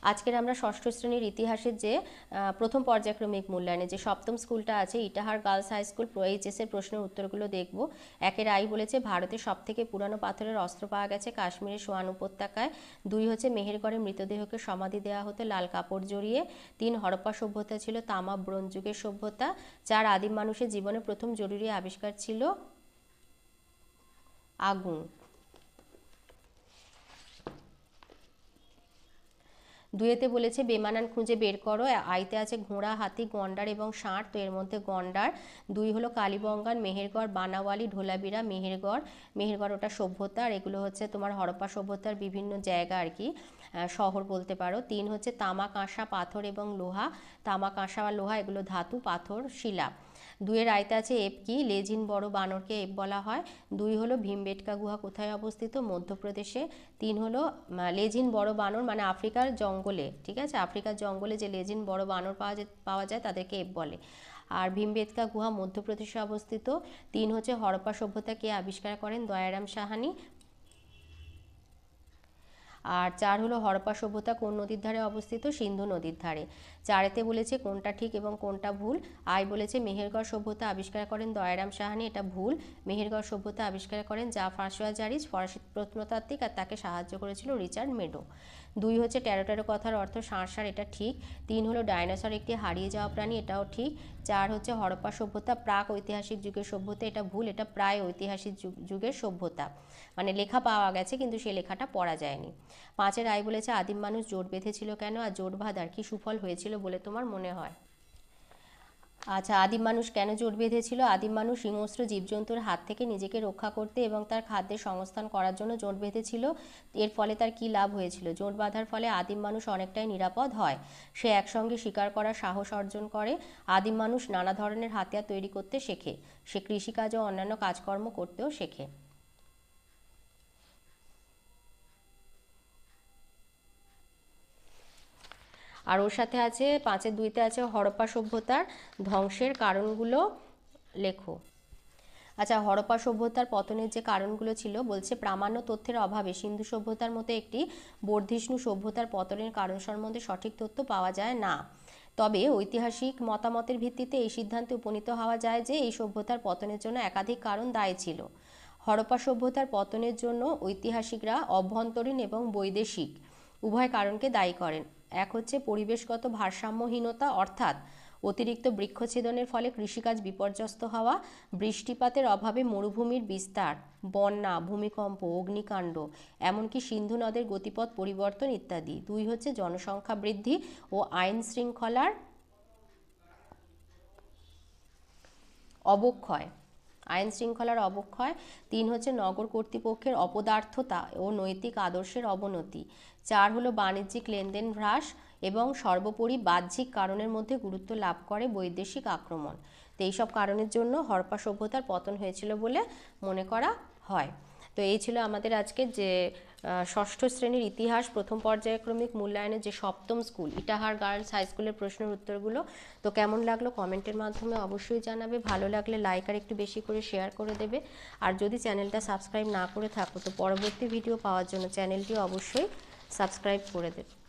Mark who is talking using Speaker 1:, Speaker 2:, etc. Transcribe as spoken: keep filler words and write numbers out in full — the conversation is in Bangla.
Speaker 1: আজকের আমরা ষষ্ঠ শ্রেণীর ইতিহাসের যে প্রথম পর্যায়ক্রমিক মূল্যায়নে যে সপ্তম স্কুলটা আছে Itahar girls high school HS এর প্রশ্নের উত্তরগুলো দেখব। একের আই বলেছে ভারতের সবথেকে পুরানো পাথরের অস্ত্র পাওয়া গেছে কাশ্মীরের সোয়ান উপত্যকায়। দুই হচ্ছে মেহেরগড়ে মৃতদেহকে সমাধি দেওয়া হতো লাল কাপড় জড়িয়ে। তিন হরপ্পা সভ্যতা ছিল তামা ব্রোঞ্জ যুগের সভ্যতা। চার আদিম মানুষের জীবনে প্রথম জরুরি আবিষ্কার ছিল আগুন। দুইতে বলেছে বেমানান খুঁজে বের করো। আইতে আছে ঘোড়া, হাতি, গন্ডার এবং ষাঁড়, তো এর মধ্যে গন্ডার। দুই হলো কালীবঙ্গান, মেহেরগড়, বানাওয়ালি, ঢোলাবিরা, মেহেরগড়। মেহেরগড় ওটা সভ্যতা, আর এগুলো হচ্ছে তোমার হরপ্পা সভ্যতার বিভিন্ন জায়গা আর কি, শহর বলতে পারো। তিন হচ্ছে তামা, কাঁসা, পাথর এবং লোহা। তামা, কাঁসা আর লোহা এগুলো ধাতু, পাথর, শিলা। দুইয়ের আয়তে আছে এপ কি, লেজিন বড় বানরকে এপ বলা হয়। দুই হলো ভীমবেটকা গুহা কোথায় অবস্থিত, মধ্যপ্রদেশে। তিন হলো লেজিন বড় বানর মানে আফ্রিকার জঙ্গলে, ঠিক আছে, আফ্রিকার জঙ্গলে যে লেজিন বড় বানর পাওয়া যায় পাওয়া যায় তাদেরকে এপ বলে। আর ভীমবেটকা গুহা মধ্যপ্রদেশে অবস্থিত। তিন হচ্ছে হরপ্পা সভ্যতা কে আবিষ্কার করেন, দয়ারাম সাহানি। আর চার হলো হরপ্পা সভ্যতা কোন নদীর ধারে অবস্থিত, সিন্ধু নদীর ধারে। চারেতে বলেছে কোনটা ঠিক এবং কোনটা ভুল। আই বলেছে মেহেরগড় সভ্যতা আবিষ্কার করেন দয়ারাম সাহানি, এটা ভুল। মেহেরগড় সভ্যতা আবিষ্কার করেন জাফর জারিজ, ফরাসি প্রত্নতাত্ত্বিক, আর তাকে সাহায্য করেছিল রিচার্ড মেডো। দুই হচ্ছে টেরো টেরো কথার অর্থ ষাঁড়, এটা ঠিক। তিন হলো ডাইনোসর একটি হারিয়ে যাওয়া প্রাণী, এটাও ঠিক। চার হচ্ছে হরপ্পা সভ্যতা প্রাক ঐতিহাসিক যুগের সভ্যতা, এটা ভুল, এটা প্রায় ঐতিহাসিক যুগের সভ্যতা, মানে লেখা পাওয়া গেছে কিন্তু সেই লেখাটা পড়া যায়নি। পাঁচের আই বলেছে আদিম মানুষ জোট বেঁধেছিল কেন, আর জোট বাঁধার কি সুফল হয়েছিল বলে তোমার মনে হয়। আচ্ছা, আদিম মানুষ কেন জোট বেঁধেছিল? আদিম মানুষ হিংস্র জীবজন্তুর হাত থেকে নিজেকে রক্ষা করতে এবং তার খাদ্যের সংস্থান করার জন্য জোট বেঁধেছিল। এর ফলে তার কি লাভ হয়েছিল? জোট বাঁধার ফলে আদিম মানুষ অনেকটাই নিরাপদ হয়, সে একসঙ্গে শিকার করার সাহস অর্জন করে। আদিম মানুষ নানা ধরনের হাতিয়ার তৈরি করতে শেখে, সে কৃষিকাজ ও অন্যান্য কাজকর্ম করতেও শেখে। আর ওর সাথে আছে পাঁচের দুইতে আছে হরপ্পা সভ্যতার ধ্বংসের কারণগুলো লেখো। আচ্ছা, হরপ্পা সভ্যতার পতনের যে কারণগুলো ছিল বলছে প্রামাণ্য তথ্যের অভাবে সিন্ধু সভ্যতার মতো একটি বর্ধিষ্ণু সভ্যতার পতনের কারণ সম্বন্ধে সঠিক তথ্য পাওয়া যায় না। তবে ঐতিহাসিক মতামতের ভিত্তিতে এই সিদ্ধান্তে উপনীত হওয়া যায় যে এই সভ্যতার পতনের জন্য একাধিক কারণ দায়ী ছিল। হরপ্পা সভ্যতার পতনের জন্য ঐতিহাসিকরা অভ্যন্তরীণ এবং বৈদেশিক উভয় কারণকে দায়ী করেন। এক হচ্ছে পরিবেশগত ভারসাম্যহীনতা, অর্থাৎ অতিরিক্ত বৃক্ষছেদনের ফলে কৃষিকাজ বিপর্যস্ত হওয়া, বৃষ্টিপাতের অভাবে মরুভূমির বিস্তার, বন্যা, ভূমিকম্প, অগ্নিকাণ্ড, এমনকি সিন্ধু নদের গতিপথ পরিবর্তন ইত্যাদি। দুই হচ্ছে জনসংখ্যা বৃদ্ধি ও আইন শৃঙ্খলার অবক্ষয় আইন শৃঙ্খলার অবক্ষয়। তিন হচ্ছে নগর কর্তৃপক্ষের অপদার্থতা ও নৈতিক আদর্শের অবনতি। চার হলো বাণিজ্যিক লেনদেন হ্রাস এবং সর্বোপরি বাহ্যিক কারণের মধ্যে গুরুত্ব লাভ করে বৈদেশিক আক্রমণ। তো এইসব কারণের জন্য হরপ্পা সভ্যতার পতন হয়েছিল বলে মনে করা হয়। তো এই ছিল আমাদের আজকে যে ষষ্ঠ শ্রেণীর ইতিহাস প্রথম পর্যায়ক্রমিক মূল্যায়নের যে সপ্তম স্কুল ইটাহার গার্লস হাই স্কুলের প্রশ্নের উত্তরগুলো। তো কেমন লাগলো কমেন্টের মাধ্যমে অবশ্যই জানাবে, ভালো লাগলে লাইক আর একটু বেশি করে শেয়ার করে দেবে। আর যদি চ্যানেলটা সাবস্ক্রাইব না করে থাকো তো পরবর্তী ভিডিও পাওয়ার জন্য চ্যানেলটি অবশ্যই সাবস্ক্রাইব করে দেবে।